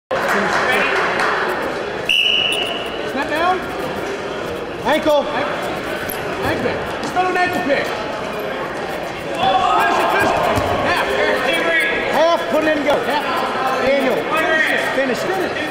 Snap down. Ankle. Ankle. Just go to an ankle pick. Finish it. Half. Half, put it in and go. Half. Daniel. Finish it.